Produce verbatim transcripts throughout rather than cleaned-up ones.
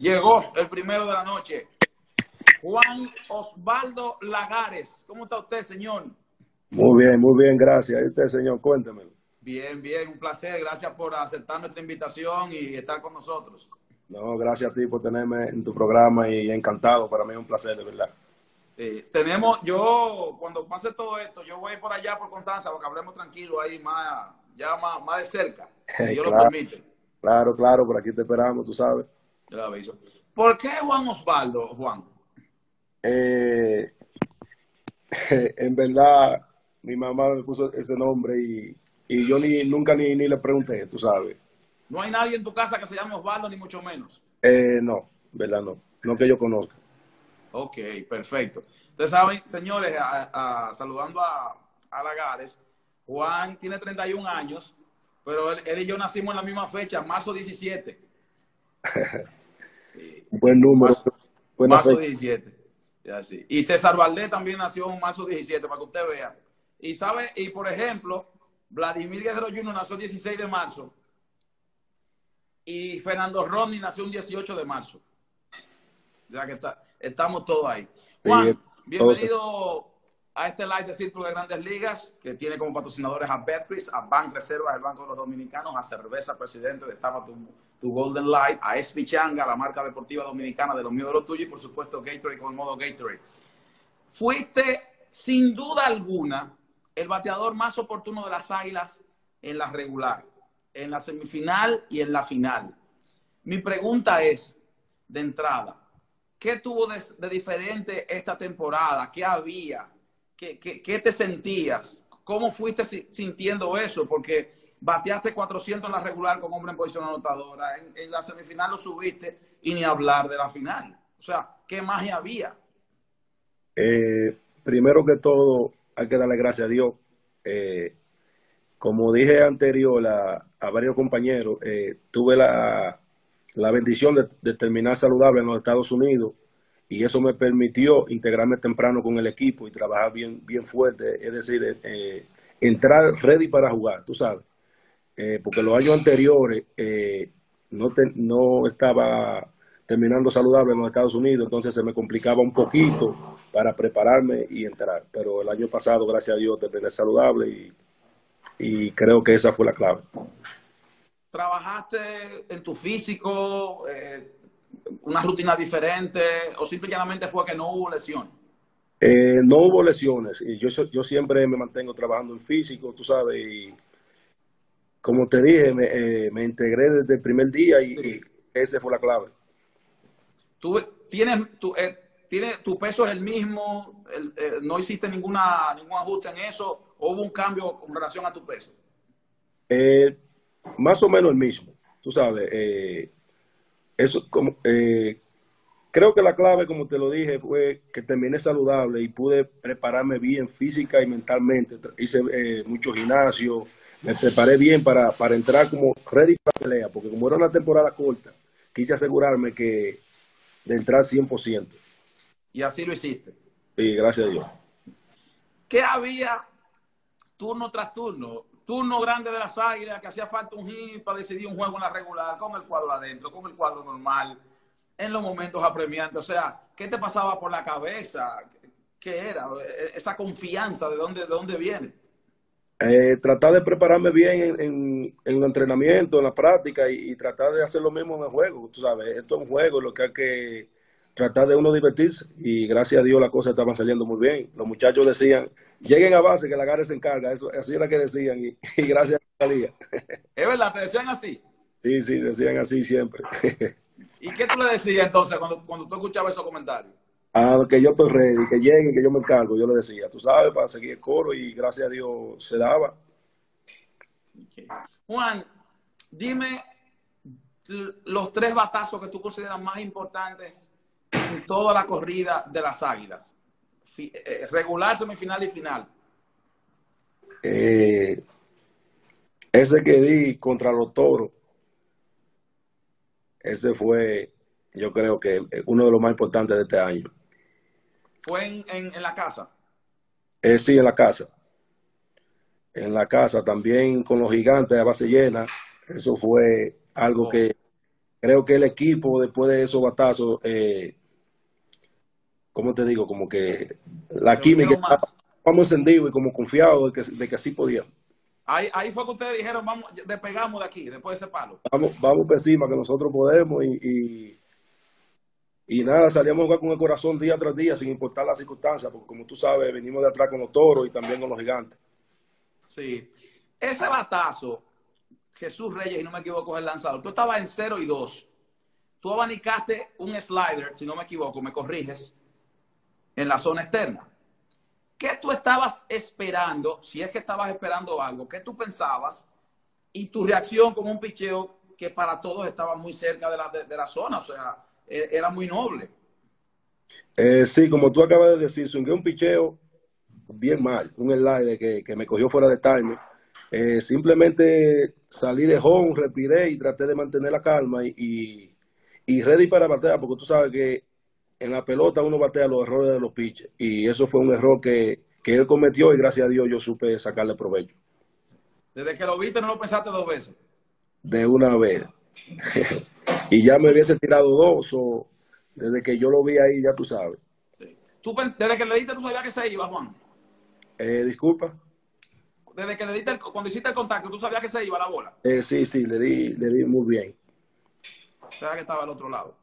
Llegó el primero de la noche. Juan Osvaldo Lagares. ¿Cómo está usted, señor? Muy bien, muy bien, gracias. ¿Y usted, señor? Cuénteme. Bien, bien, un placer. Gracias por aceptar nuestra invitación y estar con nosotros. No, gracias a ti por tenerme en tu programa y encantado. Para mí es un placer, de verdad. Eh, tenemos, yo, cuando pase todo esto, yo voy por allá por Constanza para que hablemos tranquilo ahí, más, ya más, más de cerca, si Dios lo Claro, permite. claro, claro, por aquí te esperamos, tú sabes. Yo le aviso. ¿Por qué Juan Osvaldo, Juan? Eh, en verdad, mi mamá me puso ese nombre y, y yo ni nunca ni, ni le pregunté, tú sabes. No hay nadie en tu casa que se llame Osvaldo, ni mucho menos. Eh, no, verdad no, no que yo conozca. Ok, perfecto. Ustedes saben, señores, a, a, saludando a, a Lagares, Juan tiene treinta y un años, pero él, él y yo nacimos en la misma fecha, marzo diecisiete. Buen número, Marzo, buena marzo fecha. diecisiete. Ya, sí. Y César Valdés también nació en marzo diecisiete, para que usted vea. Y sabe, y por ejemplo, Vladimir Guerrero junior nació el dieciséis de marzo y Fernando Rodney nació el dieciocho de marzo. Ya que está, estamos todos ahí. Sí, Juan, entonces, bienvenido a este live de Círculo de Grandes Ligas, que tiene como patrocinadores a Betcris, a Bank Reservas, el Banco de los Dominicanos, a Cerveza Presidente, Destapa tu, tu Golden Light, a S P Changa, la marca deportiva dominicana de los míos de los tuyos, y por supuesto Gatorade con el modo Gatorade. Fuiste, sin duda alguna, el bateador más oportuno de las Águilas en la regular, en la semifinal y en la final. Mi pregunta es, de entrada, ¿qué tuvo de, de diferente esta temporada? ¿Qué había? ¿Qué, qué, qué te sentías? ¿Cómo fuiste sintiendo eso? Porque bateaste cuatrocientos en la regular con hombre en posición anotadora. En, en la semifinal lo subiste y ni hablar de la final. O sea, ¿qué magia había? eh, primero que todo, hay que darle gracias a Dios. Eh, como dije anterior a, a varios compañeros, eh, tuve la, la bendición de, de terminar saludable en los Estados Unidos y eso me permitió integrarme temprano con el equipo y trabajar bien, bien fuerte, es decir, eh, entrar ready para jugar, tú sabes, eh, porque los años anteriores eh, no, te, no estaba terminando saludable en los Estados Unidos, entonces se me complicaba un poquito para prepararme y entrar, pero el año pasado, gracias a Dios, terminé saludable y, y creo que esa fue la clave. ¿Trabajaste en tu físico, eh, una rutina diferente o simplemente fue que no hubo lesión? Eh, no hubo lesiones y yo, yo siempre me mantengo trabajando en físico, tú sabes, y como te dije, me, eh, me integré desde el primer día y, y esa fue la clave. ¿Tú tienes, tu, eh, tienes, tu peso es el mismo? El, eh, ¿No hiciste ninguna, ningún ajuste en eso? ¿O hubo un cambio con relación a tu peso? Eh, más o menos el mismo, tú sabes, eh, eso como... Eh, creo que la clave, como te lo dije, fue que terminé saludable y pude prepararme bien física y mentalmente. Hice eh, mucho gimnasio, me preparé bien para, para entrar como ready para la pelea, porque como era una temporada corta, quise asegurarme que de entrar cien por ciento. Y así lo hiciste. Y gracias a Dios. ¿Qué había turno tras turno? Turno grande de las Águilas, que hacía falta un hit para decidir un juego en la regular, con el cuadro adentro, con el cuadro normal, en los momentos apremiantes. O sea, ¿qué te pasaba por la cabeza? ¿Qué era? Esa confianza, ¿de dónde, de dónde viene? Eh, tratar de prepararme bien en, en, en el entrenamiento, en la práctica y, y tratar de hacer lo mismo en el juego. Tú sabes, esto es un juego, lo que hay que tratar de uno divertirse y gracias a Dios las cosas estaban saliendo muy bien. Los muchachos decían, lleguen a base que la Lagares se encarga, eso así era que decían y, y gracias a Dios salía. ¿Es verdad? ¿Te decían así? Sí, sí, decían así siempre. ¿Y qué tú le decías entonces cuando, cuando tú escuchabas esos comentarios? Ah, que yo estoy ready, que lleguen, que yo me encargo, yo le decía, tú sabes, para seguir el coro y gracias a Dios se daba. Okay. Juan, dime los tres batazos que tú consideras más importantes en toda la corrida de las Águilas. Regular, semifinal y final. Eh, ese que di contra los Toros, ese fue, yo creo que uno de los más importantes de este año. ¿Fue en, en, en la casa? Eh, sí, en la casa. En la casa, también con los Gigantes a base llena. Eso fue algo Oh. que creo que el equipo después de esos batazos, eh, ¿cómo te digo? Como que la Se química, unieron más. estábamos encendidos y como confiados de que, de que así podíamos. Ahí, ahí fue que ustedes dijeron, vamos, despegamos de aquí, después de ese palo. Vamos, vamos por encima, que nosotros podemos y, y, y nada, salíamos a jugar con el corazón día tras día, sin importar las circunstancias, porque como tú sabes, venimos de atrás con los toros y también con los gigantes. Sí. Ese batazo, Jesús Reyes, y no me equivoco, es el lanzador. Tú estabas en cero y dos. Tú abanicaste un slider, si no me equivoco, me corriges, en la zona externa. ¿Qué tú estabas esperando, si es que estabas esperando algo? ¿Qué tú pensabas? Y tu reacción con un picheo que para todos estaba muy cerca de la, de, de la zona, o sea, era muy noble. Eh, sí, como tú acabas de decir, swingué un picheo bien mal, un slider que, que me cogió fuera de time. Eh, simplemente salí de home, respiré y traté de mantener la calma y, y, y ready para batear, porque tú sabes que en la pelota uno batea los errores de los pitchers y eso fue un error que, que él cometió y gracias a Dios yo supe sacarle provecho. Desde que lo viste no lo pensaste dos veces. De una vez. Y ya me hubiese tirado dos o desde que yo lo vi ahí, ya tú sabes. Sí. Tú, desde que le diste, tú sabías que se iba, Juan. Eh, disculpa. Desde que le diste, el, cuando hiciste el contacto, tú sabías que se iba la bola. Eh, sí, sí, le di, le di muy bien. Sabías que estaba al otro lado.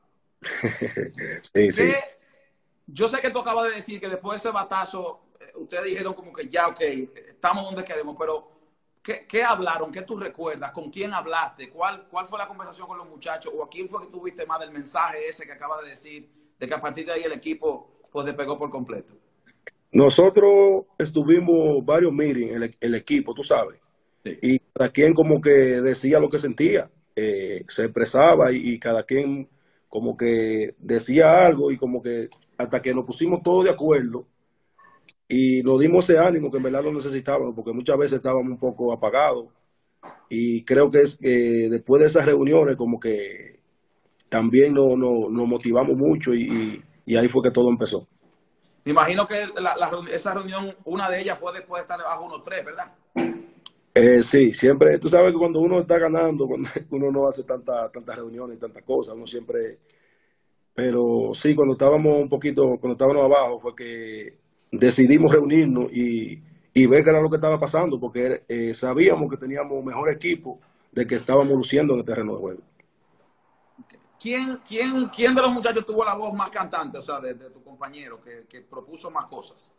Sí, sí. Yo sé que tú acabas de decir que después de ese batazo, eh, ustedes dijeron como que ya, ok, estamos donde queremos, pero ¿qué, qué hablaron? ¿Qué tú recuerdas? ¿Con quién hablaste? ¿Cuál, ¿Cuál fue la conversación con los muchachos? ¿O a quién fue que tuviste más del mensaje ese que acabas de decir, de que a partir de ahí el equipo pues despegó por completo? Nosotros estuvimos varios meetings, el, el equipo, tú sabes, Sí. y cada quien como que decía lo que sentía, eh, se expresaba y, y cada quien como que decía algo y como que hasta que nos pusimos todos de acuerdo y nos dimos ese ánimo que en verdad lo necesitábamos, porque muchas veces estábamos un poco apagados y creo que es que después de esas reuniones como que también nos, nos, nos motivamos mucho y, y, y ahí fue que todo empezó. Me imagino que la, la, esa reunión, una de ellas fue después de estar debajo uno tres, ¿verdad? Eh, sí, siempre, tú sabes que cuando uno está ganando, cuando uno no hace tantas tantas reuniones y tantas cosas, uno siempre, pero sí, cuando estábamos un poquito, cuando estábamos abajo, fue que decidimos reunirnos y, y ver qué era lo que estaba pasando, porque eh, sabíamos que teníamos mejor equipo de que estábamos luciendo en el terreno de juego. ¿Quién, quién, ¿Quién de los muchachos tuvo la voz más cantante, o sea, de, de tu compañero, que, que propuso más cosas?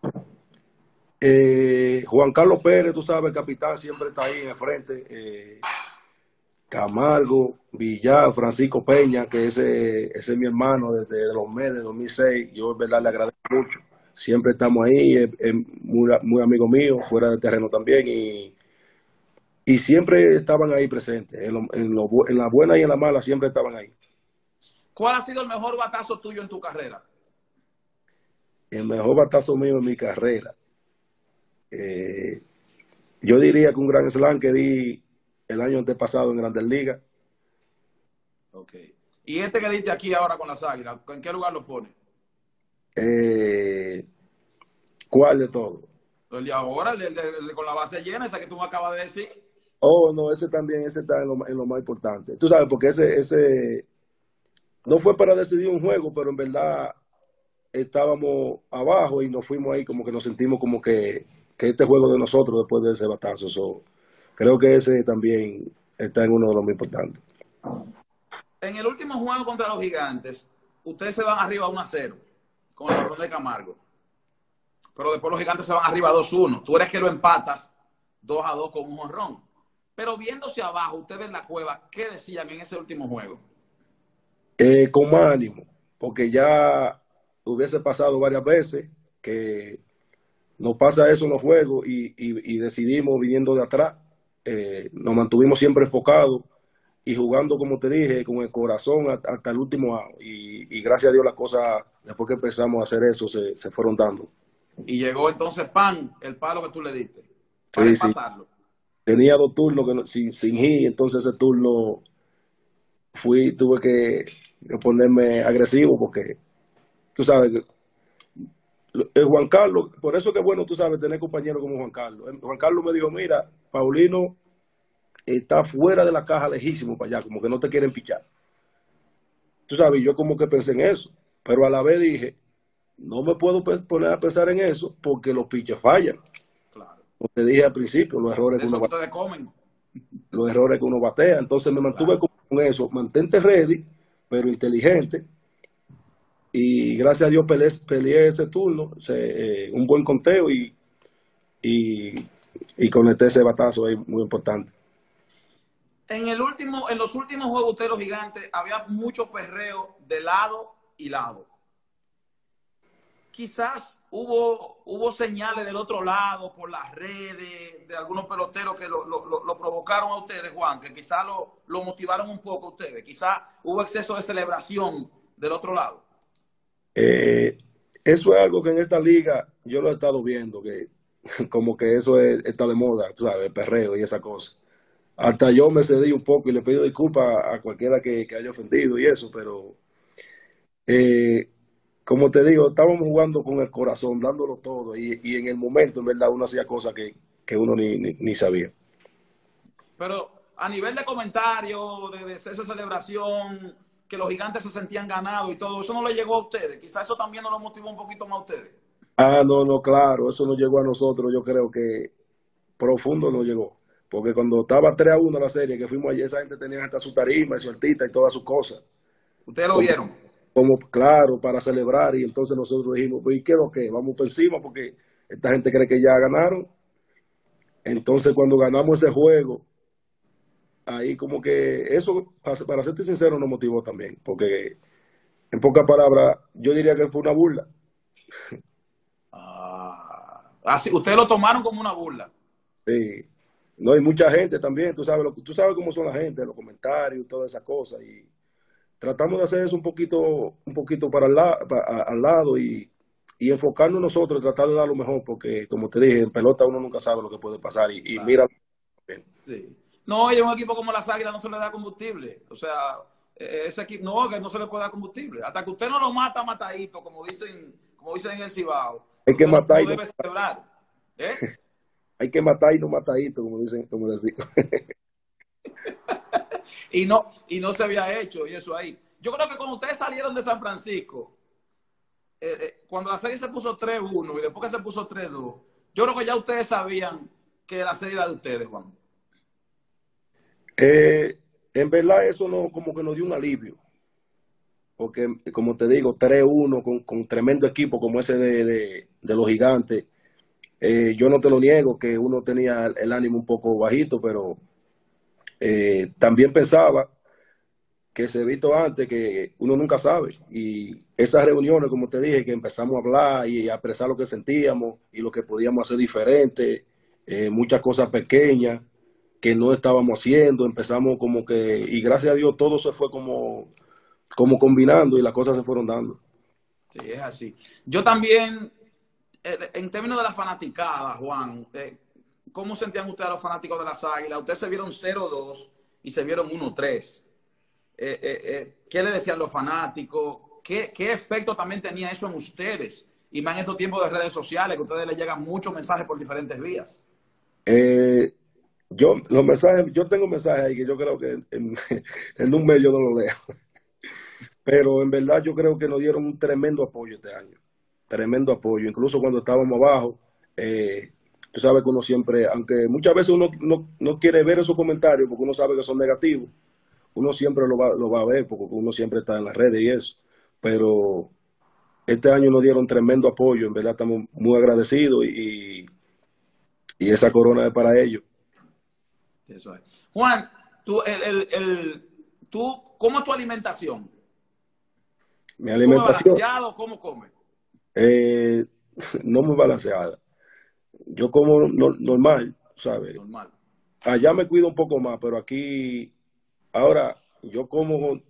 Eh, Juan Carlos Pérez, tú sabes, el capitán siempre está ahí en el frente. Eh, Camargo, Villar, Francisco Peña, que ese, ese es mi hermano desde los meses de dos mil seis. Yo, en verdad, le agradezco mucho. Siempre estamos ahí, es, es muy, muy amigo mío, fuera del terreno también. Y, y siempre estaban ahí presentes. En, lo, en, lo, en la buena y en la mala, siempre estaban ahí. ¿Cuál ha sido el mejor batazo tuyo en tu carrera? El mejor batazo mío en mi carrera. Eh, yo diría que un gran slam que di el año antepasado en Grandes Ligas. Ok. ¿Y este que diste aquí ahora con las Águilas, en qué lugar lo pone? Eh, ¿Cuál de todos? El de ahora, el, de, el, el, con la base llena, esa que tú me acabas de decir. Oh, no, ese también, ese está en lo, en lo más importante. Tú sabes, porque ese, ese no fue para decidir un juego, pero en verdad estábamos abajo y nos fuimos ahí como que nos sentimos como que, que este juego de nosotros después de ese batazo. So, creo que ese también está en uno de los más importantes. En el último juego contra los Gigantes, ustedes se van arriba uno a cero con el error de Camargo. Pero después los Gigantes se van arriba dos uno. Tú eres que lo empatas dos a dos con un jonrón. Pero viéndose abajo, ustedes en la cueva, ¿qué decían en ese último juego? Eh, con más ánimo, porque ya hubiese pasado varias veces que nos pasa eso en los juegos y, y, y decidimos viniendo de atrás. Eh, nos mantuvimos siempre enfocados y jugando, como te dije, con el corazón hasta, hasta el último out. Y, y gracias a Dios las cosas, después que empezamos a hacer eso, se, se fueron dando. Y llegó entonces Pan, el palo que tú le diste, para sí, empatarlo. Sí. Tenía dos turnos que no, sin, sin hit, entonces ese turno fui, tuve que, que ponerme agresivo porque, tú sabes, el Juan Carlos, por eso que es bueno, tú sabes, tener compañeros como Juan Carlos. Juan Carlos me dijo, mira, Paulino está fuera de la caja lejísimo para allá, como que no te quieren pichar. tú sabes, yo como que pensé en eso, pero a la vez dije, no me puedo poner a pensar en eso porque los pitchers fallan. Claro. Como te dije al principio, los errores De que eso uno que ustedes comen. los errores que uno batea. Entonces me mantuve Claro. con eso, mantente ready, pero inteligente. Y gracias a Dios peleé, peleé ese turno, se, eh, un buen conteo y, y, y conecté ese batazo ahí muy importante. En el último, en los últimos juegos de los Gigantes había mucho perreo de lado y lado. Quizás hubo, hubo señales del otro lado por las redes de algunos peloteros que lo, lo, lo provocaron a ustedes, Juan, que quizás lo, lo motivaron un poco a ustedes. Quizás hubo exceso de celebración del otro lado. Eh, eso es algo que en esta liga yo lo he estado viendo, que como que eso es, está de moda, tú sabes, el perreo y esa cosa. Hasta yo me cedí un poco y le pido disculpas a cualquiera que, que haya ofendido y eso, pero eh, como te digo, estábamos jugando con el corazón, dándolo todo y, y en el momento, en verdad, uno hacía cosas que, que uno ni, ni, ni sabía. Pero a nivel de comentarios, de, de exceso de celebración, que los Gigantes se sentían ganados y todo, eso no le llegó a ustedes. Quizás eso también nos lo motivó un poquito más a ustedes. Ah, no, no, claro, eso no llegó a nosotros, yo creo que profundo no llegó. Porque cuando estaba tres a uno la serie, que fuimos allí, esa gente tenía hasta su tarima y su altita y todas sus cosas. ¿Ustedes lo Como, vieron? como claro, para celebrar, y entonces nosotros dijimos, pues, ¿y qué es lo que? Vamos por encima porque esta gente cree que ya ganaron. Entonces cuando ganamos ese juego, ahí como que eso, para, para serte sincero, nos motivó también, porque en pocas palabras, yo diría que fue una burla. Ah, así, ustedes lo tomaron como una burla. Sí. No, hay mucha gente también, tú sabes, lo, tú sabes cómo son la gente, los comentarios, todas esas cosas, y tratamos de hacer eso un poquito, un poquito para, el la, para al lado y, y enfocarnos nosotros, tratar de dar lo mejor, porque como te dije, en pelota uno nunca sabe lo que puede pasar, y, y Claro. mira. Sí. No, y a un equipo como las Águilas no se le da combustible. O sea, ese equipo, no, que no se le puede dar combustible. Hasta que usted no lo mata matadito, como dicen, como dicen en el Cibao, Hay que usted no, matar no y no, debe celebrar. ¿Eh? hay que matar y no matadito, como dicen, como les digo. y no, y no se había hecho, y eso ahí. Yo creo que cuando ustedes salieron de San Francisco, eh, eh, cuando la serie se puso tres uno y después que se puso tres dos, yo creo que ya ustedes sabían que la serie era de ustedes, Juan. Eh, en verdad eso no, como que nos dio un alivio, porque como te digo, tres uno con, con tremendo equipo como ese de, de, de los Gigantes, eh, yo no te lo niego que uno tenía el ánimo un poco bajito, pero eh, también pensaba que se ha visto antes que uno nunca sabe, y esas reuniones, como te dije, que empezamos a hablar y a expresar lo que sentíamos y lo que podíamos hacer diferente, eh, muchas cosas pequeñas que no estábamos haciendo, empezamos como que, y gracias a Dios todo se fue como, como combinando y las cosas se fueron dando. Sí, es así. Yo también, eh, en términos de la fanaticada, Juan, eh, ¿cómo sentían ustedes a los fanáticos de las Águilas? Ustedes se vieron cero dos y se vieron uno tres. Eh, eh, eh, ¿Qué le decían los fanáticos? ¿Qué, ¿Qué efecto también tenía eso en ustedes? Y más en estos tiempos de redes sociales, que a ustedes les llegan muchos mensajes por diferentes vías. Eh, yo, los mensajes, yo tengo mensajes ahí que yo creo que en, en un mes yo no lo leo. Pero en verdad yo creo que nos dieron un tremendo apoyo este año. Tremendo apoyo. Incluso cuando estábamos abajo, eh, tú sabes que uno siempre, aunque muchas veces uno no, no quiere ver esos comentarios porque uno sabe que son negativos, uno siempre lo va, lo va a ver porque uno siempre está en las redes y eso. Pero este año nos dieron tremendo apoyo. En verdad estamos muy agradecidos y, y esa corona es para ellos. Eso es. Juan, tú, el, el, el, tú, ¿cómo es tu alimentación? Mi alimentación, ¿Come balanceado? ¿Cómo come? eh, no muy balanceada. Yo como no, normal, ¿sabes? Normal. Allá me cuido un poco más, pero aquí, ahora, yo como,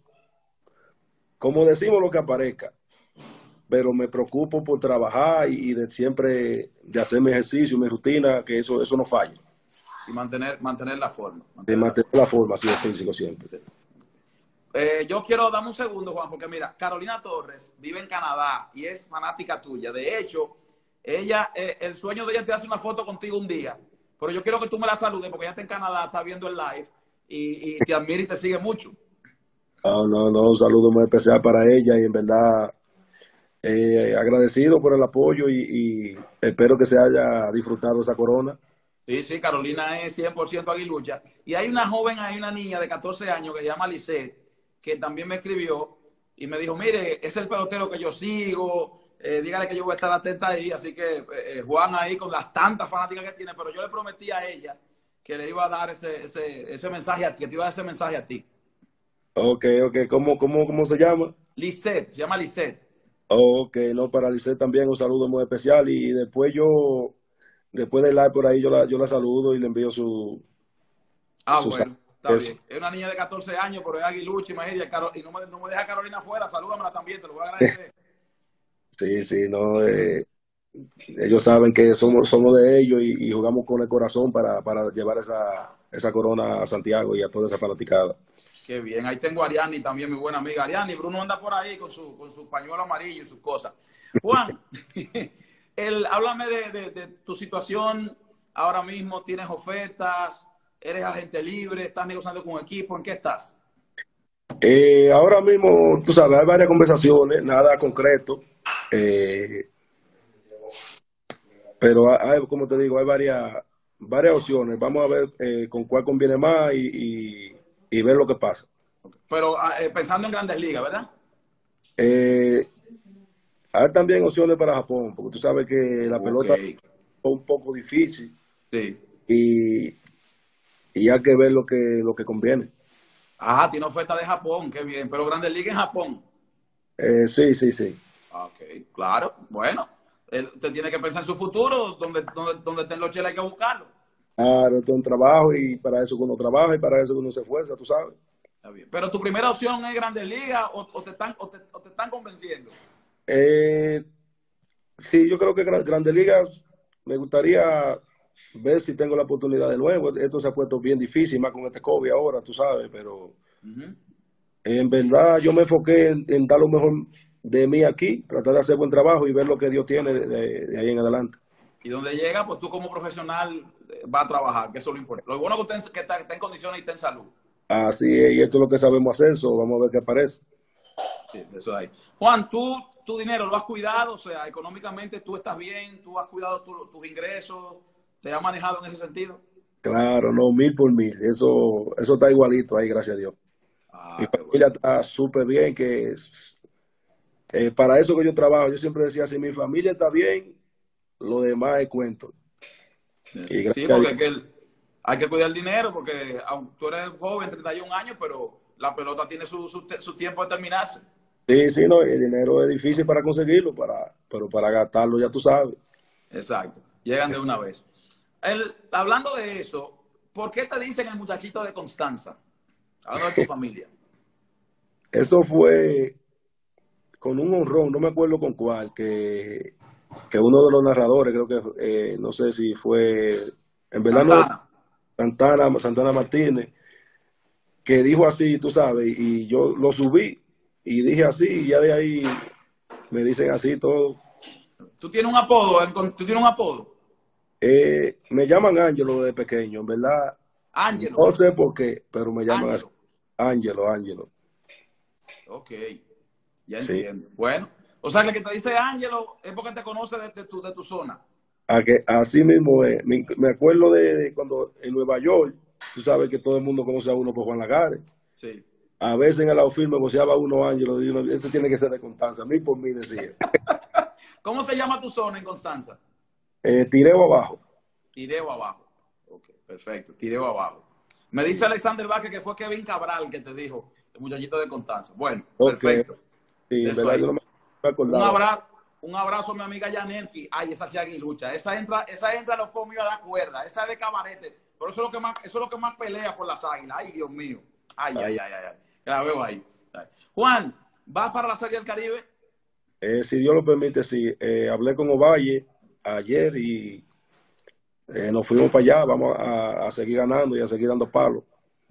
como decimos lo que aparezca, pero me preocupo por trabajar y, y de siempre de hacer mi ejercicio, mi rutina, que eso, eso no falla. Y mantener, mantener la forma. De Mantener la mantener forma. la forma, así de físico siempre. Eh, yo quiero darme un segundo, Juan, porque mira, Carolina Torres vive en Canadá y es fanática tuya. De hecho, ella, eh, el sueño de ella es tirarse una foto contigo un día. Pero yo quiero que tú me la saludes porque ella está en Canadá, está viendo el live y, y te admira y te sigue mucho. No, no, no, un saludo muy especial para ella y en verdad eh, agradecido por el apoyo y, y espero que se haya disfrutado esa corona. Sí, sí, Carolina es cien por ciento aguilucha. Y hay una joven, hay una niña de catorce años que se llama Lisette, que también me escribió y me dijo, mire, es el pelotero que yo sigo, eh, dígale que yo voy a estar atenta ahí. Así que eh, eh, Juan ahí con las tantas fanáticas que tiene, pero yo le prometí a ella que le iba a dar ese, ese, ese mensaje a ti, que te iba a dar ese mensaje a ti. Ok, ok, ¿cómo, cómo, cómo se llama? Lisette, se llama Lisette. Ok, no, para Lisette también un saludo muy especial y, y después yo, después del live por ahí yo la, yo la saludo y le envío su, Ah, su bueno, está eso. bien. Es una niña de catorce años, pero es aguilucha, imagínate, y no me, no me deja Carolina afuera, salúdamela también, te lo voy a agradecer. Sí, sí, no, eh, ellos saben que somos, somos de ellos y, y jugamos con el corazón para, para llevar esa, esa corona a Santiago y a toda esa fanaticada. Qué bien, ahí tengo a Ariani también, mi buena amiga Ariani. Bruno anda por ahí con su, con su pañuelo amarillo y sus cosas. Juan, el, háblame de, de, de tu situación ahora mismo. ¿Tienes ofertas? ¿Eres agente libre? ¿Estás negociando con un equipo? ¿En qué estás? Eh, ahora mismo, tú sabes, hay varias conversaciones, nada concreto, eh, pero hay, como te digo, hay varias, varias opciones. Vamos a ver eh, con cuál conviene más y, y, y ver lo que pasa. Pero ah, eh, pensando en Grandes Ligas, ¿verdad? Eh, hay también opciones para Japón, porque tú sabes que la Ok, pelota es un poco difícil sí. y, y hay que ver lo que, lo que conviene. Ah, tiene oferta de Japón, qué bien. Pero Grandes Ligas en Japón. Eh, sí, sí, sí. Ok, claro, bueno. Él, usted tiene que pensar en su futuro, donde, donde, donde estén los cheles hay que buscarlo. Claro, esto es un trabajo y para eso que uno trabaja y para eso que uno se esfuerza, tú sabes. Está bien. Pero tu primera opción es Grandes Ligas o, o, te están, o, te, o te están convenciendo. Eh, sí, yo creo que Gran- Grandes Ligas me gustaría ver si tengo la oportunidad de nuevo. Esto se ha puesto bien difícil, más con este COVID ahora, tú sabes, pero Uh-huh. en verdad yo me enfoqué en, en dar lo mejor de mí aquí, tratar de hacer buen trabajo y ver lo que Dios tiene de, de- de ahí en adelante. Y donde llega, pues tú como profesional eh, vas a trabajar, que eso es lo importante. Lo bueno es que usted que está, que está en condiciones y está en salud. Así es, y esto es lo que sabemos hacer, so vamos a ver qué aparece. Sí, eso ahí. Juan, tú tu dinero lo has cuidado, o sea, económicamente tú estás bien, tú has cuidado tu, tus ingresos, te has manejado en ese sentido. Claro, no, mil por mil, eso, eso está igualito ahí, gracias a Dios. Mi Ah, qué familia bueno. está súper bien, que es, eh, para eso que yo trabajo, yo siempre decía, si mi familia está bien, lo demás es cuento. Y Sí, gracias a porque Dios. hay que, hay que cuidar el dinero, porque aunque tú eres joven, treinta y un años, pero la pelota tiene su, su, su tiempo de terminarse. Sí, sí, no, el dinero es difícil para conseguirlo, para, pero para gastarlo ya tú sabes. Exacto, llegan de una vez. El, hablando de eso, ¿por qué te dicen el muchachito de Constanza? Hablando de tu familia. Eso fue con un honrón, no me acuerdo con cuál, que, que uno de los narradores, creo que, eh, no sé si fue, en verdad no, Santana. Santana, Santana Martínez, que dijo así, tú sabes, y yo lo subí y dije así, y ya de ahí me dicen así todo. ¿Tú tienes un apodo? ¿Tú tienes un apodo? Eh, me llaman Ángelo de pequeño, en verdad, Ángelo. no sé por qué, pero me llaman así. Ángelo. Ángelo, Ángelo. Ok, ya Sí. entiendo. Bueno, o sea que el que te dice Ángelo es porque te conoce de, de, tu, de tu zona. A que, así mismo es. Me, me acuerdo de, de cuando en Nueva York, tú sabes que todo el mundo conoce a uno por Juan Lagares. Sí. A veces en el outfield me voceaba uno Ángelo, y uno, eso tiene que ser de Constanza, a mí por mí decía. ¿Cómo se llama tu zona en Constanza? Eh, tireo abajo. Tireo abajo. Ok, perfecto. Tireo abajo. Me dice Alexander Vázquez que fue Kevin Cabral que te dijo, el muchachito de Constanza. Bueno, Ok, perfecto. sí, en Eso verdad yo ahí. no me Un acordaba. abrazo, un abrazo a mi amiga Yanelki. Ay, esa sí aguilucha. Esa entra, esa entra los comió a la cuerda. Esa es de cabarete. Pero eso es lo que más, eso es lo que más pelea por las águilas. Ay, Dios mío. Ay, ay, Ay, ay, ay, ay. Que la veo ahí. Ay. Juan, ¿vas para la Serie del Caribe? eh, si Dios lo permite, sí. Eh, hablé con Ovalle ayer y eh, nos fuimos para allá, vamos a, a seguir ganando y a seguir dando palos.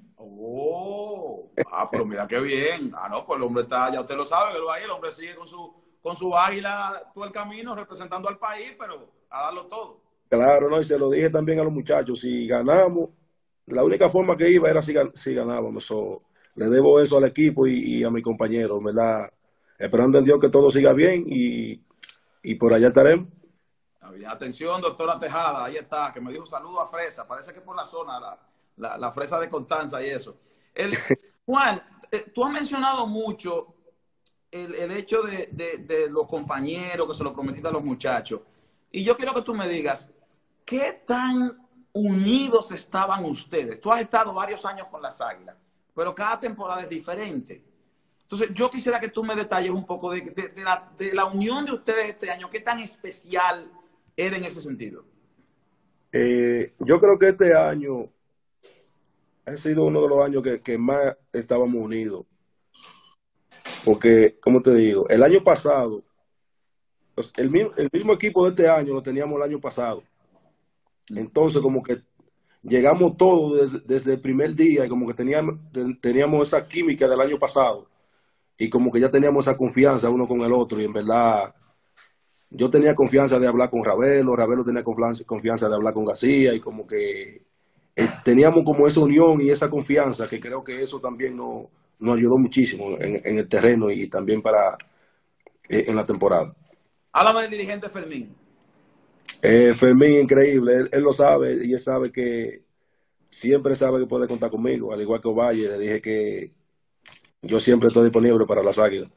Oh, ah, pero mira qué bien. Ah, no, pues el hombre está, ya usted lo sabe, velo ahí, el hombre sigue con su, con su águila todo el camino representando al país, pero a darlo todo. Claro, ¿no? Y se lo dije también a los muchachos, si ganamos, la única forma que iba era si, gan- si ganábamos. So, le debo eso al equipo y, y a mi compañero, ¿verdad? Esperando en Dios que todo siga bien y, y por allá estaremos. Atención, doctora Tejada, ahí está, que me dijo saludo a Fresa, parece que por la zona, la, la, la Fresa de Constanza y eso. El, Juan, eh, tú has mencionado mucho el, el hecho de, de, de los compañeros que se lo prometiste a los muchachos, y yo quiero que tú me digas, ¿qué tan unidos estaban ustedes? Tú has estado varios años con las Águilas, pero cada temporada es diferente. Entonces, yo quisiera que tú me detalles un poco de, de, de, la, de la unión de ustedes este año, ¿qué tan especial era en ese sentido? Eh, yo creo que este año ha sido uno de los años que, que más estábamos unidos. Porque, como te digo, el año pasado, el mismo, el mismo equipo de este año lo teníamos el año pasado. Entonces, como que llegamos todos desde, desde el primer día y como que teníamos, teníamos esa química del año pasado y como que ya teníamos esa confianza uno con el otro y en verdad yo tenía confianza de hablar con Ravelo, Ravelo tenía confianza, confianza de hablar con García y como que eh, teníamos como esa unión y esa confianza que creo que eso también nos, nos ayudó muchísimo en, en el terreno y también para eh, en la temporada. Háblame del dirigente Fermín. Eh, Fermín, increíble, él, él lo sabe y él sabe que siempre sabe que puede contar conmigo, al igual que Ovalle, le dije que yo siempre estoy disponible para las Águilas.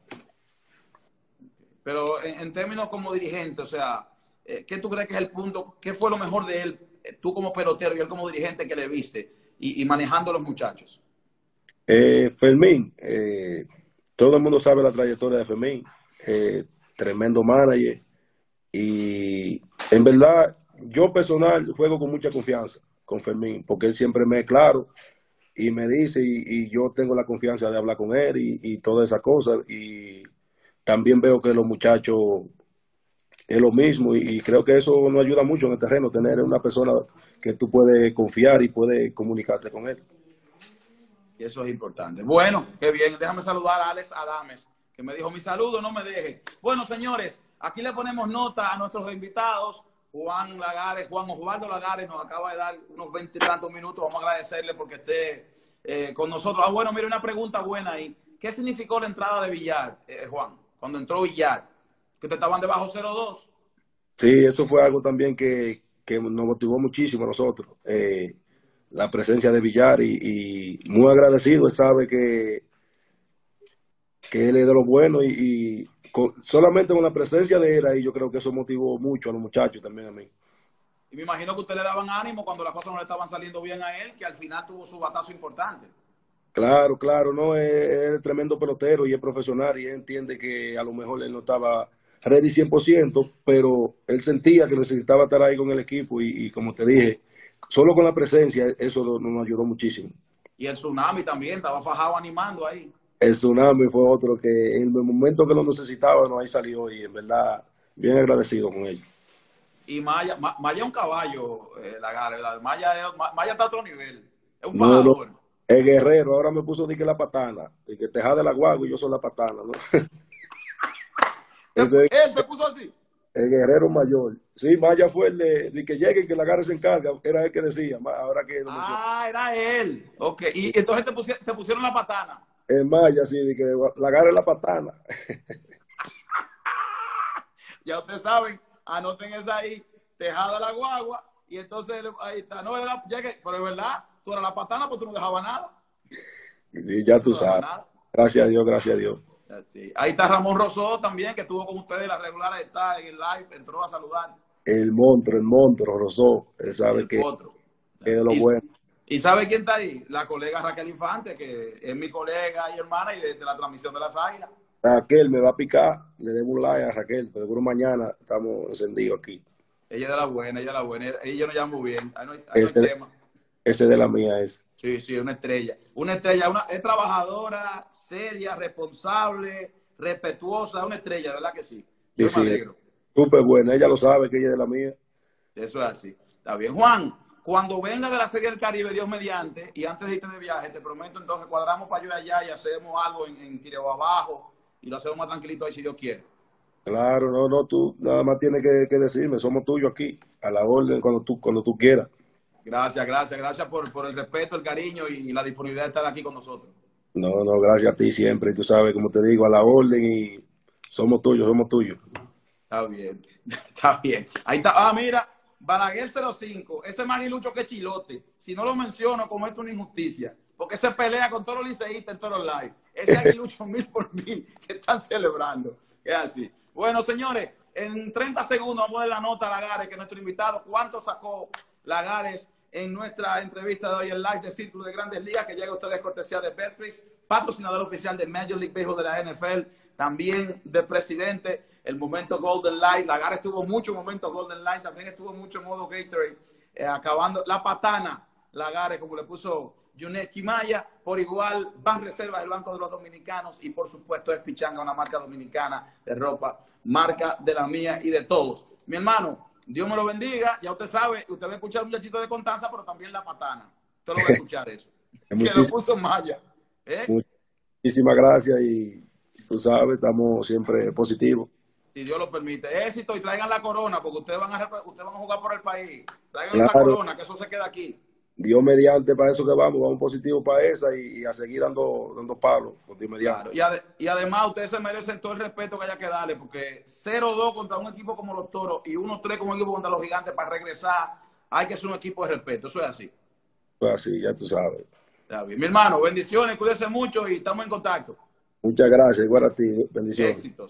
Pero en, en términos como dirigente, o sea, eh, ¿qué tú crees que es el punto? ¿Qué fue lo mejor de él, eh, tú como pelotero y él como dirigente que le viste y, y manejando a los muchachos? Eh, Fermín, eh, todo el mundo sabe la trayectoria de Fermín, eh, tremendo manager y en verdad yo personal juego con mucha confianza con Fermín porque él siempre me es claro y me dice y, y yo tengo la confianza de hablar con él y, y todas esas cosas y también veo que los muchachos es lo mismo y, y creo que eso nos ayuda mucho en el terreno, tener una persona que tú puedes confiar y puedes comunicarte con él. Y eso es importante. Bueno, qué bien. Déjame saludar a Alex Adames, que me dijo, mi saludo, no me deje. Bueno, señores, aquí le ponemos nota a nuestros invitados. Juan Lagares, Juan Osvaldo Lagares nos acaba de dar unos veinte y tantos minutos. Vamos a agradecerle porque esté eh, con nosotros. Ah, bueno, mire, una pregunta buena ahí. ¿Qué significó la entrada de Villar, eh, Juan? Cuando entró Villar, que te estaban debajo cero dos. Sí, eso fue algo también que, que nos motivó muchísimo a nosotros. Eh, la presencia de Villar y, y muy agradecido, él sabe que, que él es de lo bueno y, y con, solamente con la presencia de él ahí yo creo que eso motivó mucho a los muchachos también a mí. Y me imagino que usted le daban ánimo cuando las cosas no le estaban saliendo bien a él, que al final tuvo su batazo importante. Claro, claro, no, es, es tremendo pelotero y es profesional y él entiende que a lo mejor él no estaba ready cien por ciento, pero él sentía que necesitaba estar ahí con el equipo y, y como te dije, solo con la presencia, eso nos ayudó muchísimo. Y el Tsunami también, estaba fajado animando ahí. El Tsunami fue otro que en el momento que lo necesitábamos, ahí salió y en verdad, bien agradecido con él. Y Maya, Ma, Maya es un caballo, eh, la Maya, Maya está a otro nivel. Es un no, fajador. No, el guerrero, ahora me puso de que la patana, de que Tejada de la guagua y yo soy la patana, ¿no? Ese, él te puso así. El guerrero mayor. Sí, Maya fue el de, de que llegue y que la agarre se encarga. Era él que decía. Ahora que no ah, era él. Ok. Y entonces te pusieron, te pusieron la patana. En Maya, sí, de que la agarre la patana. Ya ustedes saben, anoten esa ahí. Tejada la guagua. Y entonces ahí está. No, era, llegue, pero es verdad, tú eras la patana, pues tú no dejabas nada. Y ya tú, tú sabes. Gracias a Dios, gracias a Dios. Sí. Ahí está Ramón Rosó también, que estuvo con ustedes la regular, está en el live, entró a saludar. El monstruo, el monstruo, Rosó, él sabe el que, potro. que es de lo y, bueno. ¿Y sabe quién está ahí? La colega Raquel Infante, que es mi colega y hermana y de, de la transmisión de las Águilas. Raquel me va a picar, le debo un like a Raquel, pero seguro mañana estamos encendidos aquí. Ella es de la buena, ella es de la buena, ella nos llama muy bien, ahí no hay, ahí ese, no hay tema. Ese de la mía es. Sí, sí, una estrella. Una estrella, una, es trabajadora, seria, responsable, respetuosa, una estrella, ¿verdad que sí? Yo sí, me alegro. Súper buena, ella lo sabe que ella es de la mía. Eso es así. Está bien. Juan, cuando venga de la Serie del Caribe, Dios mediante, y antes de irte de viaje, te prometo entonces cuadramos para yo allá y hacemos algo en, en Tireo Abajo y lo hacemos más tranquilito ahí si Dios quiere. Claro, no, no, tú nada más tienes que, que decirme, somos tuyos aquí, a la orden cuando tú, cuando tú quieras. Gracias, gracias, gracias por, por el respeto, el cariño y la disponibilidad de estar aquí con nosotros. No, no, gracias a ti siempre. Y tú sabes, como te digo, a la orden y somos tuyos, somos tuyos. Está bien, está bien. Ahí está. Ah, mira, Balaguer cero cinco, ese más aguilucho que Chilote. Si no lo menciono, cometo una injusticia. Porque se pelea con todos los liceístas en todos los live. Ese aguilucho mil por mil que están celebrando. Es así. Bueno, señores, en treinta segundos vamos a dar la nota a Lagares, que es nuestro invitado. ¿Cuánto sacó Lagares en nuestra entrevista de hoy en live de Círculo de Grandes Ligas, que llega a ustedes cortesía de Betcris, patrocinador oficial de Major League Baseball de la N F L, también de presidente, el momento Golden Light. Lagares tuvo mucho momento Golden Light, también estuvo mucho en modo Gatorade, eh, acabando la patana Lagares, como le puso Junet Quimaya. Por igual, Ban Reservas del Banco de los Dominicanos y por supuesto es Pichanga, una marca dominicana de ropa, marca de la mía y de todos. Mi hermano, Dios me lo bendiga. Ya usted sabe, usted va a escuchar un muchachito de Constanza, pero también la patana. Usted lo va a escuchar eso. Que lo puso Maya. ¿Eh? Muchísimas gracias y tú sabes, estamos siempre positivos. Si Dios lo permite. Éxito y traigan la corona, porque ustedes van a, ustedes van a jugar por el país. Traigan Claro. esa corona, que eso se queda aquí. Dios mediante, para eso que vamos, vamos positivo para esa y, y a seguir dando, dando palos, con Dios mediante. Claro. Y, ade y además ustedes se merecen todo el respeto que haya que darle, porque cero dos contra un equipo como los Toros y uno tres como un equipo contra los Gigantes para regresar, hay que ser un equipo de respeto. Eso es así. Pues así, ya tú sabes. Está bien. Mi hermano, bendiciones, cuídese mucho y estamos en contacto. Muchas gracias, igual a ti, bendiciones. Éxitos.